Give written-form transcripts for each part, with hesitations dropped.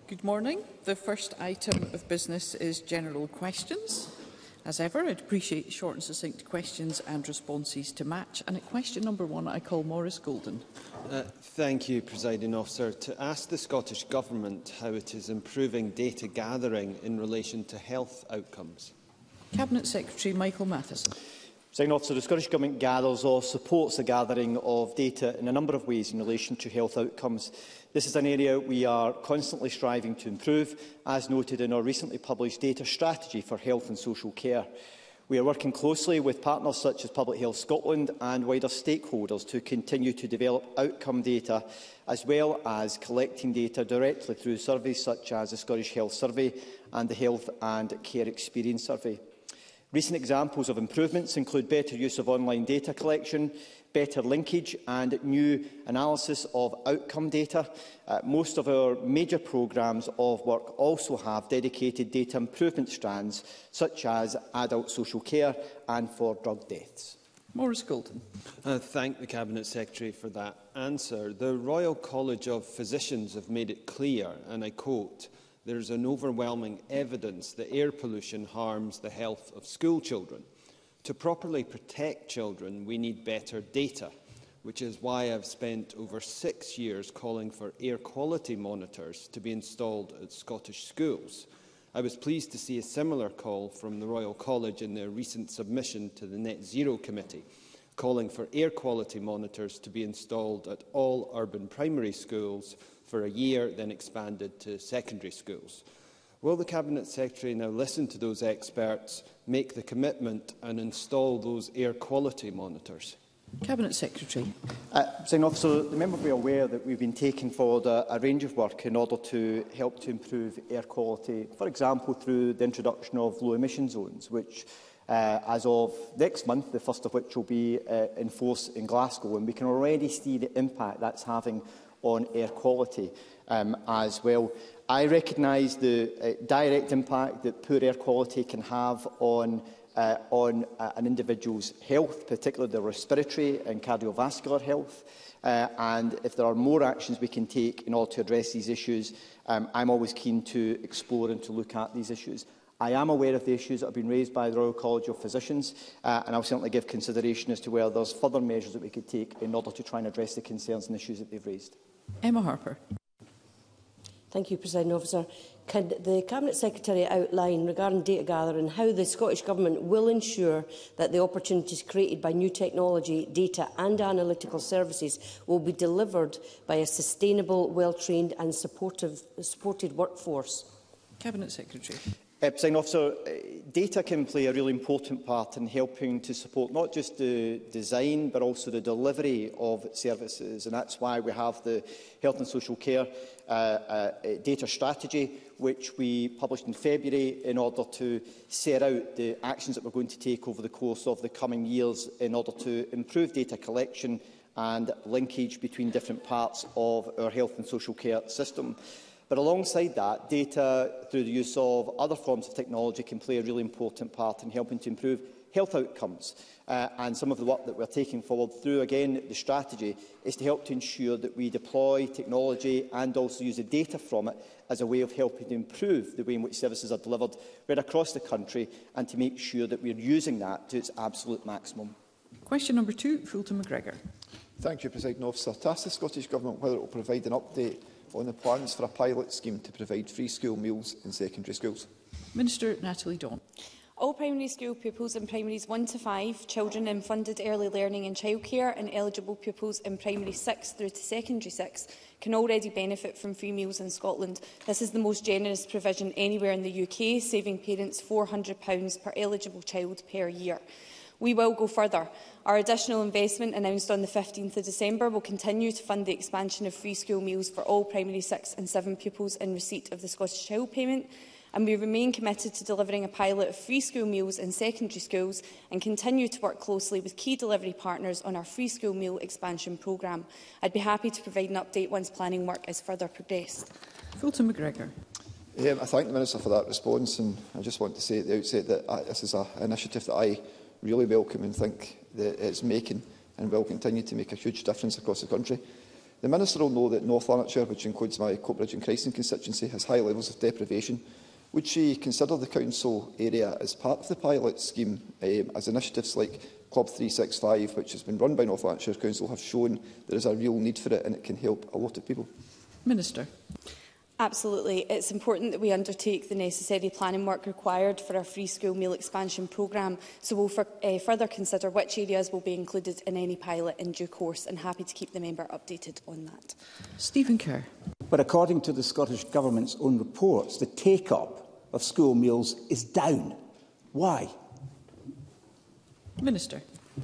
Good morning. The first item of business is general questions. As ever, I'd appreciate short and succinct questions and responses to match. And at question number 1, I call Maurice Golden. Thank you, Presiding Officer. To ask the Scottish Government how it is improving data gathering in relation to health outcomes. Cabinet Secretary Michael Matheson. Presiding Officer, the Scottish Government gathers or supports the gathering of data in a number of ways in relation to health outcomes. This is an area we are constantly striving to improve, as noted in our recently published data strategy for health and social care. We are working closely with partners such as Public Health Scotland and wider stakeholders to continue to develop outcome data, as well as collecting data directly through surveys such as the Scottish Health Survey and the Health and Care Experience Survey. Recent examples of improvements include better use of online data collection, better linkage and new analysis of outcome data. Most of our major programmes of work also have dedicated data improvement strands, such as adult social care and for drug deaths. Maurice Golden. Thank the Cabinet Secretary for that answer. The Royal College of Physicians have made it clear, and I quote, "There is an overwhelming evidence that air pollution harms the health of school children. To properly protect children, we need better data, which is why I've spent over 6 years calling for air quality monitors to be installed at Scottish schools. I was pleased to see a similar call from the Royal College in their recent submission to the Net Zero Committee, calling for air quality monitors to be installed at all urban primary schools for a year, then expanded to secondary schools. Will the Cabinet Secretary now listen to those experts, make the commitment and install those air quality monitors? Cabinet Secretary. Presiding Officer, the member will be aware that we've been taking forward a range of work in order to help to improve air quality, for example through the introduction of low emission zones, which as of next month, the first of which will be in force in Glasgow, and we can already see the impact that's having on air quality as well. I recognise the direct impact that poor air quality can have on an individual's health, particularly their respiratory and cardiovascular health. And if there are more actions we can take in order to address these issues, I'm always keen to explore and to look at these issues. I am aware of the issues that have been raised by the Royal College of Physicians, and I'll certainly give consideration as to whether there's further measures that we could take in order to try and address the concerns and issues that they've raised. Emma Harper. Thank you, Presiding Officer. Can the Cabinet Secretary outline, regarding data gathering, how the Scottish Government will ensure that the opportunities created by new technology, data and analytical services will be delivered by a sustainable, well-trained and supported workforce? Cabinet Secretary. Presiding Officer, data can play a really important part in helping to support not just the design but also the delivery of services, and that's why we have the Health and Social Care data strategy, which we published in February in order to set out the actions that we're going to take over the course of the coming years in order to improve data collection and linkage between different parts of our health and social care system. But alongside that, data through the use of other forms of technology can play a really important part in helping to improve health outcomes. And some of the work that we're taking forward through, again, the strategy is to help to ensure that we deploy technology and also use the data from it as a way of helping to improve the way in which services are delivered right across the country, and to make sure that we're using that to its absolute maximum. Question number 2, Fulton McGregor. Thank you, Presiding Officer. To ask the Scottish Government whether it will provide an update on the plans for a pilot scheme to provide free school meals in secondary schools. Minister Natalie Dawn. All primary school pupils in primaries 1 to 5, children in funded early learning and childcare, and eligible pupils in primary 6 through to secondary 6 can already benefit from free meals in Scotland. This is the most generous provision anywhere in the UK, saving parents £400 per eligible child per year. We will go further. Our additional investment, announced on the 15th of December, will continue to fund the expansion of free school meals for all primary 6 and 7 pupils in receipt of the Scottish Child Payment, and we remain committed to delivering a pilot of free school meals in secondary schools and continue to work closely with key delivery partners on our free school meal expansion programme. I'd be happy to provide an update once planning work is further progressed. Fulton McGregor. I thank the Minister for that response, and I just want to say at the outset that this is an initiative that I really welcome and think that it's making and will continue to make a huge difference across the country. The Minister will know that North Lanarkshire, which includes my Coatbridge and Christen constituency, has high levels of deprivation. Would she consider the council area as part of the pilot scheme, as initiatives like Club 365, which has been run by North Lanarkshire Council, have shown there is a real need for it and it can help a lot of people? Minister. Absolutely. It's important that we undertake the necessary planning work required for our free school meal expansion programme, so we'll further consider which areas will be included in any pilot in due course, and happy to keep the member updated on that. Stephen Kerr. But according to the Scottish Government's own reports, the take-up of school meals is down. Why? Minister.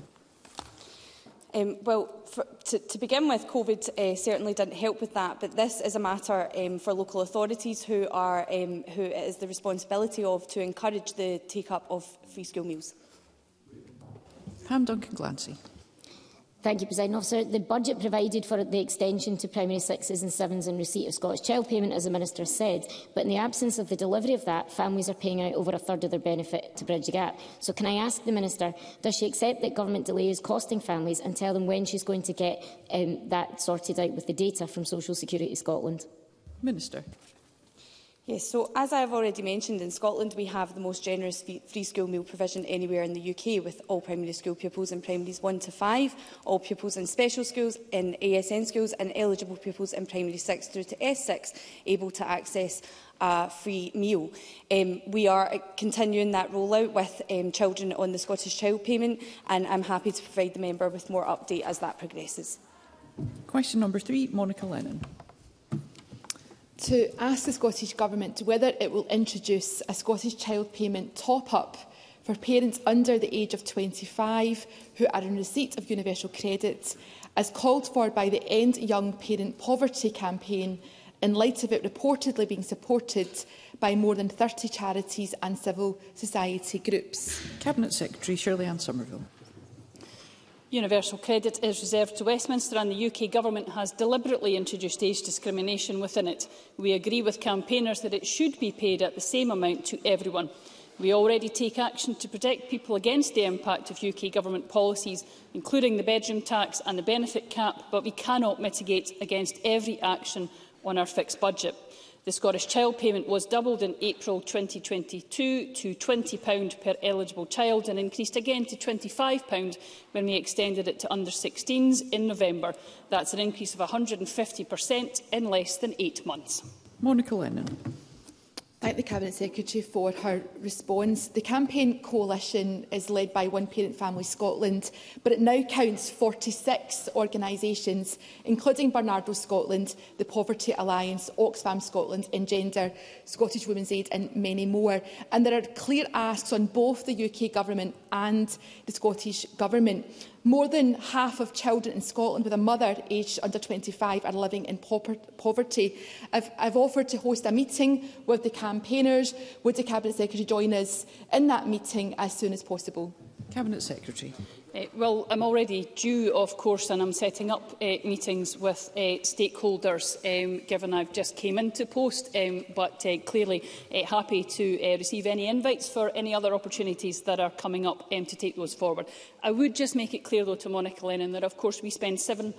To begin with, COVID certainly didn't help with that, but this is a matter for local authorities who it is the responsibility of to encourage the take-up of free school meals. Pam Duncan-Glancy. Thank you, Presiding Officer. The budget provided for the extension to primary 6s and 7s in receipt of Scottish Child Payment, as the Minister said, but in the absence of the delivery of that, families are paying out over a third of their benefit to bridge the gap. So can I ask the Minister, does she accept that government delay is costing families, and tell them when she's going to get that sorted out with the data from Social Security Scotland? Minister. Yes, so as I have already mentioned, in Scotland we have the most generous free school meal provision anywhere in the UK, with all primary school pupils in primaries 1 to 5, all pupils in special schools, in ASN schools, and eligible pupils in primary 6 through to S6 able to access a free meal. We are continuing that rollout with children on the Scottish Child Payment, and I'm happy to provide the member with more update as that progresses. Question number 3, Monica Lennon. To ask the Scottish Government whether it will introduce a Scottish Child Payment top-up for parents under the age of 25 who are in receipt of universal credit, as called for by the End Young Parent Poverty campaign, in light of it reportedly being supported by more than 30 charities and civil society groups. Cabinet Secretary Shirley-Anne Somerville. Universal credit is reserved to Westminster, and the UK Government has deliberately introduced age discrimination within it. We agree with campaigners that it should be paid at the same amount to everyone. We already take action to protect people against the impact of UK Government policies, including the bedroom tax and the benefit cap, but we cannot mitigate against every action on our fixed budget. The Scottish Child Payment was doubled in April 2022 to £20 per eligible child, and increased again to £25 when we extended it to under-16s in November. That's an increase of 150% in less than 8 months. Monica Lennon. Thank the Cabinet Secretary for her response. The campaign coalition is led by One Parent Family Scotland, but it now counts 46 organisations, including Barnardo Scotland, the Poverty Alliance, Oxfam Scotland, Engender, Scottish Women's Aid and many more. And there are clear asks on both the UK Government and the Scottish Government. More than half of children in Scotland with a mother aged under 25 are living in poverty. I've offered to host a meeting with the campaigners. Would the Cabinet Secretary join us in that meeting as soon as possible? Cabinet Secretary. Well, I'm already due, of course, and I'm setting up meetings with stakeholders, given I've just came into post, but clearly happy to receive any invites for any other opportunities that are coming up to take those forward. I would just make it clear, though, to Monica Lennon that, of course, we spend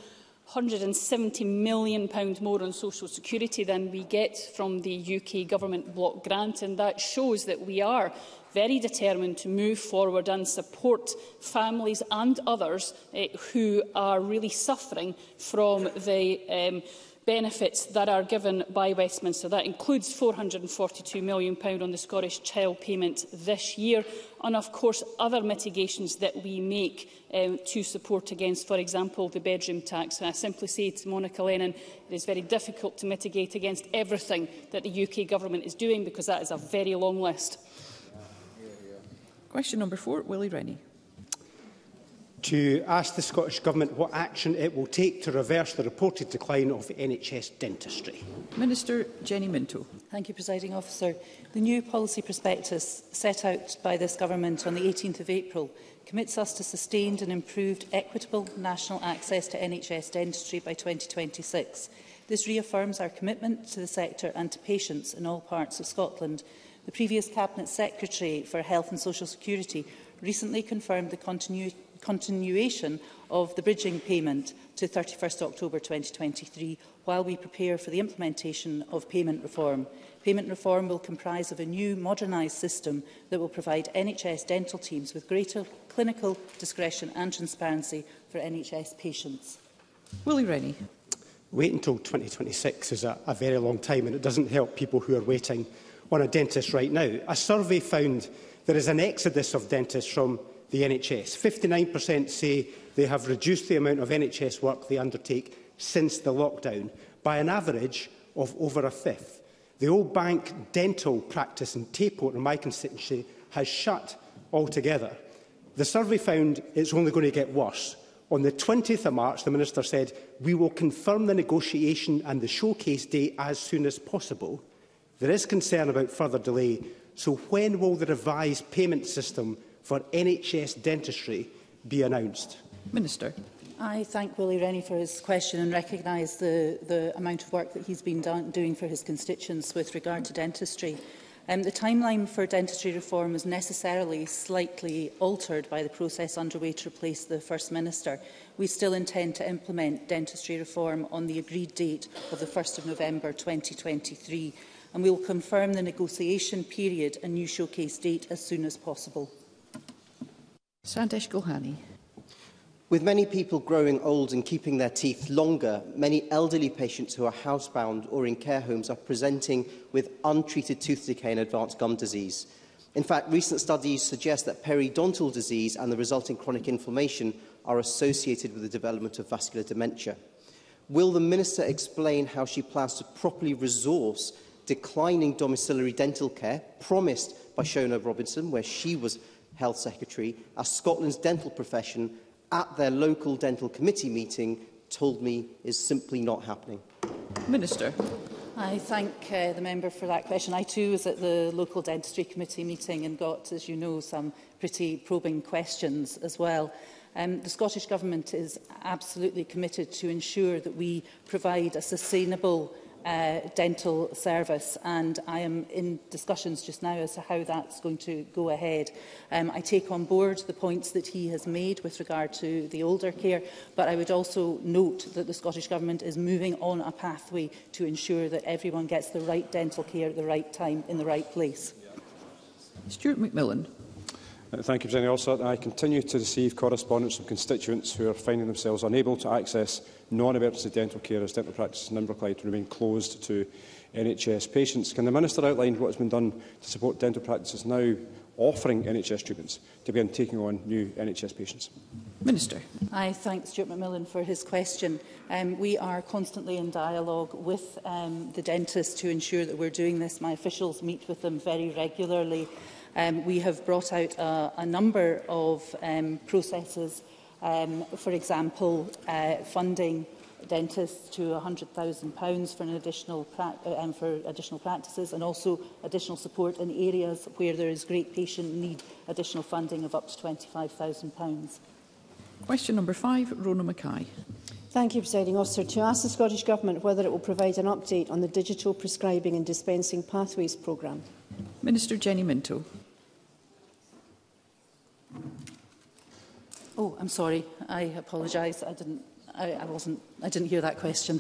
£770 million more on social security than we get from the UK Government block grant, and that shows that we are very determined to move forward and support families and others who are really suffering from the benefits that are given by Westminster. That includes £442 million on the Scottish Child Payment this year, and of course other mitigations that we make to support against, for example, the bedroom tax. And I simply say to Monica Lennon, it is very difficult to mitigate against everything that the UK Government is doing, because that is a very long list. Question number 4, Willie Rennie. To ask the Scottish Government what action it will take to reverse the reported decline of NHS dentistry. Minister Jenny Minto. Thank you, Presiding Officer. The new policy prospectus set out by this Government on the 18th of April commits us to sustained and improved equitable national access to NHS dentistry by 2026. This reaffirms our commitment to the sector and to patients in all parts of Scotland. The previous Cabinet Secretary for Health and Social Security recently confirmed the continuation of the bridging payment to 31st October 2023, while we prepare for the implementation of payment reform. Payment reform will comprise of a new modernised system that will provide NHS dental teams with greater clinical discretion and transparency for NHS patients. Willie Rennie. Wait until 2026 is a very long time, and it doesn't help people who are waiting on a dentist right now. A survey found there is an exodus of dentists from the NHS. 59% say they have reduced the amount of NHS work they undertake since the lockdown by an average of over a fifth. The Old Bank dental practice in Tayport in my constituency has shut altogether. The survey found it's only going to get worse. On the 20th of March, the Minister said, "We will confirm the negotiation and the showcase date as soon as possible." There is concern about further delay, so when will the revised payment system for NHS dentistry be announced? Minister. I thank Willie Rennie for his question and recognise the amount of work that he's been doing for his constituents with regard to dentistry. The timeline for dentistry reform was necessarily slightly altered by the process underway to replace the First Minister. We still intend to implement dentistry reform on the agreed date of the 1st of November 2023, and we will confirm the negotiation period and new showcase date as soon as possible. Sandesh Gulhani. With many people growing old and keeping their teeth longer, many elderly patients who are housebound or in care homes are presenting with untreated tooth decay and advanced gum disease. In fact, recent studies suggest that periodontal disease and the resulting chronic inflammation are associated with the development of vascular dementia. Will the Minister explain how she plans to properly resource declining domiciliary dental care promised by Shona Robinson, where she was Health Secretary, as Scotland's dental profession at their local dental committee meeting told me is simply not happening? Minister. I thank the member for that question. I too was at the local dentistry committee meeting and got, as you know, some pretty probing questions as well. The Scottish Government is absolutely committed to ensure that we provide a sustainable dental service, and I am in discussions just now as to how that's going to go ahead. I take on board the points that he has made with regard to the older care, but I would also note that the Scottish Government is moving on a pathway to ensure that everyone gets the right dental care at the right time in the right place. Stuart McMillan. Thank you, President Officer. I continue to receive correspondence from constituents who are finding themselves unable to access non-emergency dental care as dental practices in Inverclyde remain closed to NHS patients. Can the Minister outline what has been done to support dental practices now offering NHS treatments to begin taking on new NHS patients? Minister. I thank Stuart McMillan for his question. We are constantly in dialogue with the dentists to ensure that we're doing this. My officials meet with them very regularly. We have brought out a number of processes, for example, funding dentists to £100,000 for additional practices, and also additional support in areas where there is great patient need, additional funding of up to £25,000. Question number 5, Rona Mackay. Thank you, Presiding Officer. To ask the Scottish Government whether it will provide an update on the Digital Prescribing and Dispensing Pathways programme. Minister Jenny Minto. Oh, I'm sorry. I apologise. I didn't hear that question.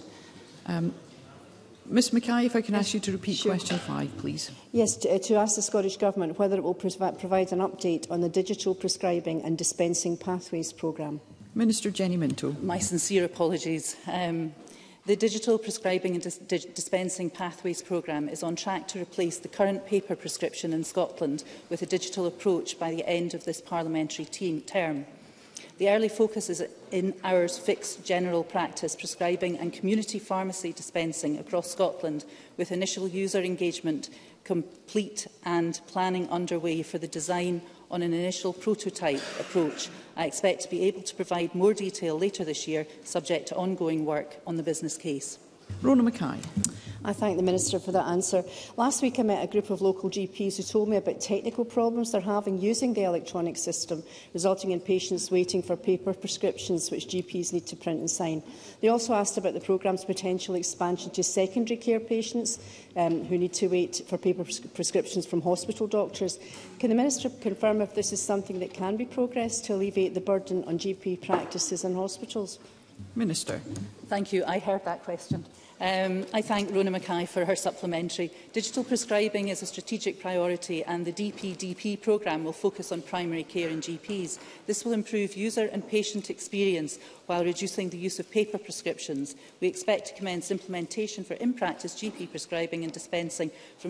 Ms Mackay, if I can ask you to repeat question 5, please. Yes, to ask the Scottish Government whether it will provide an update on the Digital Prescribing and Dispensing Pathways programme. Minister Jenny Minto. My sincere apologies. The Digital Prescribing and Dispensing Pathways programme is on track to replace the current paper prescription in Scotland with a digital approach by the end of this parliamentary term. The early focus is in hours fixed general practice prescribing and community pharmacy dispensing across Scotland, with initial user engagement complete and planning underway for the design on an initial prototype approach. I expect to be able to provide more detail later this year, subject to ongoing work on the business case. Rona Mackay. I thank the Minister for that answer. Last week I met a group of local GPs who told me about technical problems they're having using the electronic system, resulting in patients waiting for paper prescriptions which GPs need to print and sign. They also asked about the programme's potential expansion to secondary care patients who need to wait for paper prescriptions from hospital doctors. Can the Minister confirm if this is something that can be progressed to alleviate the burden on GP practices and hospitals? Minister. Thank you. I heard that question. I thank Rona Mackay for her supplementary. Digital prescribing is a strategic priority and the DPDP programme will focus on primary care and GPs. This will improve user and patient experience while reducing the use of paper prescriptions. We expect to commence implementation for in-practice GP prescribing and dispensing from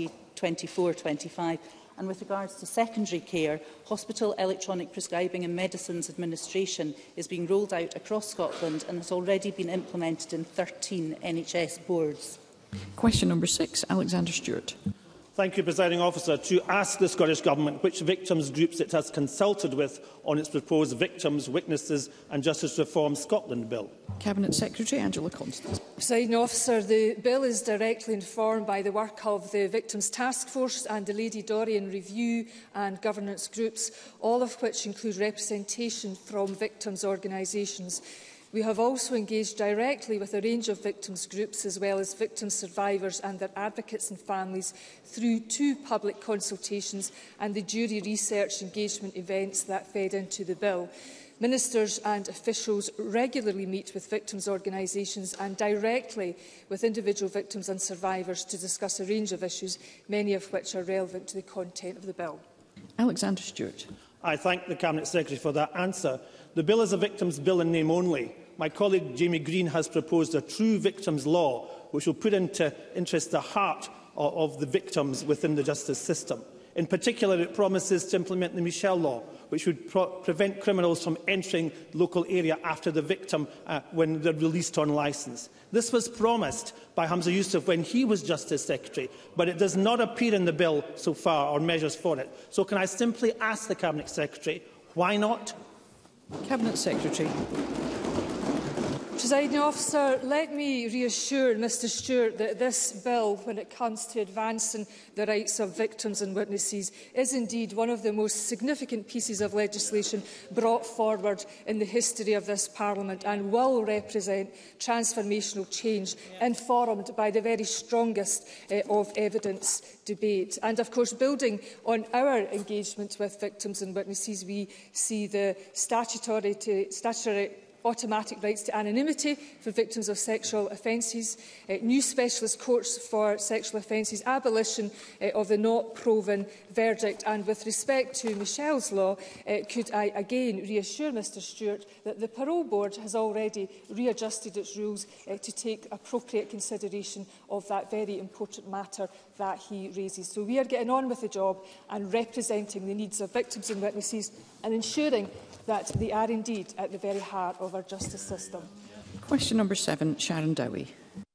2024-25. And with regards to secondary care, hospital electronic prescribing and medicines administration is being rolled out across Scotland and has already been implemented in 13 NHS boards. Question number 6, Alexander Stewart. Thank you, Presiding Officer. To ask the Scottish Government which victims groups it has consulted with on its proposed Victims, Witnesses and Justice Reform Scotland Bill. Cabinet Secretary Angela Constance. Presiding Officer, the bill is directly informed by the work of the Victims Task Force and the Lady Dorian Review and Governance Groups, all of which include representation from victims' organisations. We have also engaged directly with a range of victims groups as well as victim survivors and their advocates and families through 2 public consultations and the jury research engagement events that fed into the bill. Ministers and officials regularly meet with victims' organisations and directly with individual victims and survivors to discuss a range of issues, many of which are relevant to the content of the bill. Alexander Stewart. I thank the Cabinet Secretary for that answer. The bill is a victims' bill in name only. My colleague Jamie Green has proposed a true victims' law, which will put into interest the heart of the victims within the justice system. In particular, it promises to implement the Michel Law, which would prevent criminals from entering the local area after the victim when they're released on licence. This was promised by Hamza Youssef when he was Justice Secretary, but it does not appear in the bill so far, or measures for it. So can I simply ask the Cabinet Secretary, why not? Cabinet Secretary. Presiding Officer, let me reassure Mr Stewart that this bill, when it comes to advancing the rights of victims and witnesses, is indeed one of the most significant pieces of legislation brought forward in the history of this Parliament and will represent transformational change informed by the very strongest of evidence debate. And of course, building on our engagement with victims and witnesses, we see the statutory automatic rights to anonymity for victims of sexual offences, new specialist courts for sexual offences, abolition of the not proven verdict. And with respect to Michel's law, could I again reassure Mr Stewart that the Parole Board has already readjusted its rules to take appropriate consideration of that very important matter that he raises. So we are getting on with the job and representing the needs of victims and witnesses and ensuring that they are indeed at the very heart of our justice system. Question number 7, Sharon Dowie.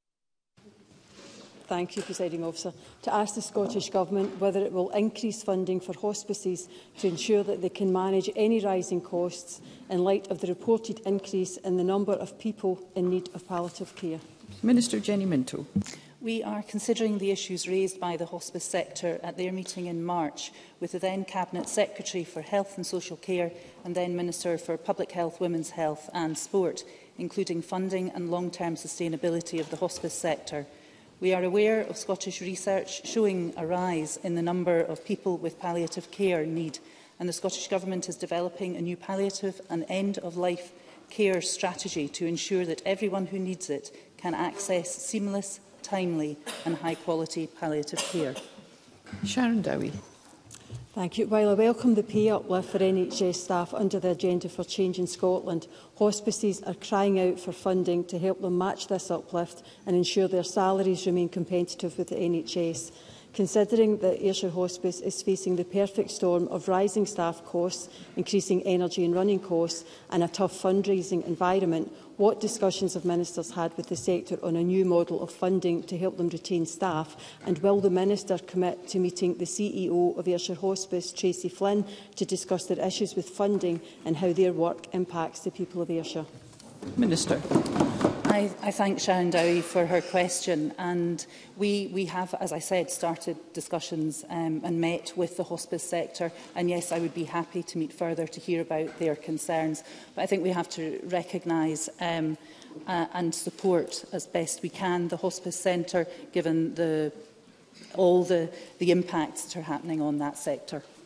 Thank you, Presiding Officer. To ask the Scottish Government whether it will increase funding for hospices to ensure that they can manage any rising costs in light of the reported increase in the number of people in need of palliative care. Minister Jenny Minto. We are considering the issues raised by the hospice sector at their meeting in March with the then Cabinet Secretary for Health and Social Care and then Minister for Public Health, Women's Health and Sport, including funding and long-term sustainability of the hospice sector. We are aware of Scottish research showing a rise in the number of people with palliative care need, and the Scottish Government is developing a new palliative and end-of-life care strategy to ensure that everyone who needs it can access seamless, timely and high-quality palliative care. Sharon Dowie. Thank you. While I welcome the pay uplift for NHS staff under the Agenda for Change in Scotland, hospices are crying out for funding to help them match this uplift and ensure their salaries remain competitive with the NHS. Considering that Ayrshire Hospice is facing the perfect storm of rising staff costs, increasing energy and running costs and a tough fundraising environment, what discussions have ministers had with the sector on a new model of funding to help them retain staff? And will the minister commit to meeting the CEO of Ayrshire Hospice, Tracy Flynn, to discuss their issues with funding and how their work impacts the people of Ayrshire? Minister. I thank Sharon Dowie for her question, and we have, as I said, started discussions and met with the hospice sector, and yes, I would be happy to meet further to hear about their concerns. But I think we have to recognise and support as best we can the hospice centre, given all the impacts that are happening on that sector.